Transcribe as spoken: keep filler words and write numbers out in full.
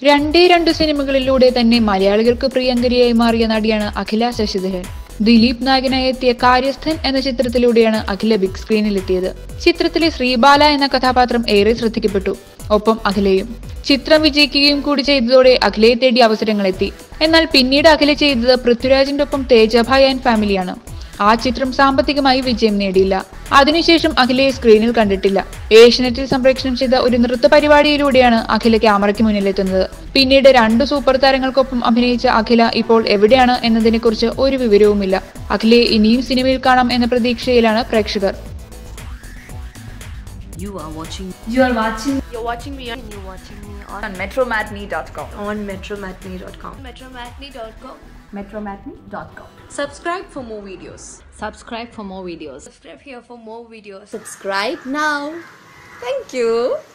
രണ്ടേ രണ്ട് സിനിമകളിലൂടെ തന്നെ മലയാളികൾക്ക് പ്രിയങ്കരിയായി മാറിയ നടിയാണ് അഖില ശശിധരൻ. ദിലീപ് നായകനായി എത്തിയ കാര്യസ്ഥൻ എന്ന ചിത്രത്തിലൂടെയാണ് അഖില ബിഗ് സ്ക്രീനിലെത്തിയത്. ചിത്രത്തിലെ ശ്രീബാല എന്ന കഥാപാത്രം ഏറെ ശ്രദ്ധിക്കപ്പെട്ടു. ഒപ്പം അഖിലയും. ചിത്രം വിജയിക്കുകയും കൂടി ചെയ്തതോടെ അഖിലയെ തേടി അവസരങ്ങളെത്തി. എന്നാൽ പിന്നീട് അഖില ചെയ്തത് പൃഥ്വിരാജിന്റെ ഒപ്പം തേജഭായ് ആൻഡ് ഫാമിലിയാണ്. ആ ചിത്രം സാമ്പത്തികമായി വിജയം നേടിയില്ല. അതിനുശേഷം അഖിലയെ സ്ക്രീനിൽ കണ്ടിട്ടില്ല. ഏഷ്യനെറ്റിൽ സംപ്രേഷണം ചെയ്ത ഒരു നൃത്ത പരിപാടിയിലൂടെയാണ് അഖില ക്യാമറയ്ക്ക് മുന്നിലെത്തുന്നത്. പിന്നീട് രണ്ടു സൂപ്പർ താരങ്ങൾക്കൊപ്പം അഭിനയിച്ച അഖില ഇപ്പോൾ എവിടെയാണ് എന്നതിനെ കുറിച്ച് ഒരു വിവരവുമില്ല. അഖിലയെ ഇനിയും സിനിമയിൽ കാണാം എന്ന പ്രതീക്ഷയിലാണ് പ്രേക്ഷകർ. You are watching. You are watching. You're watching me. And you're watching me on, on metromatinee dot com. On metromatinee dot com. metromatinee dot com. metromatinee dot com. Subscribe for more videos. Subscribe for more videos. Subscribe here for more videos. Subscribe now. Thank you.